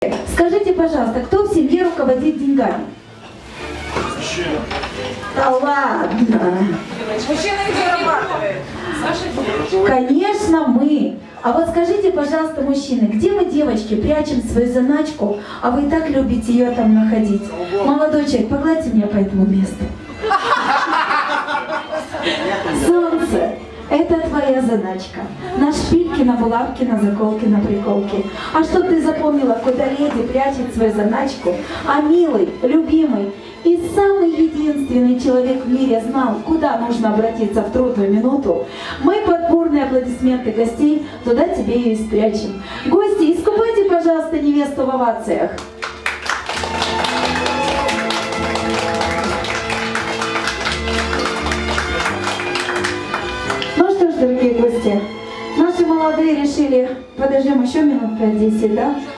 Скажите, пожалуйста, кто в семье руководит деньгами? Мужчина. Да ладно. Мужчина ведь зарабатывает. Конечно, мы. А вот скажите, пожалуйста, мужчины, где мы, девочки, прячем свою заначку, а вы и так любите ее там находить? Молодой человек, погладьте меня по этому месту. Солнце. Это твоя заначка. На шпильки, на булавки, на заколки, на приколки. А что ты запомнила, куда леди прячет свою заначку? А милый, любимый и самый единственный человек в мире знал, куда нужно обратиться в трудную минуту. Мы под бурные аплодисменты гостей туда тебе ее и спрячем. Гости, искупайте, пожалуйста, невесту в овациях. Дорогие гости, наши молодые решили, подождем еще минут 5-10, да?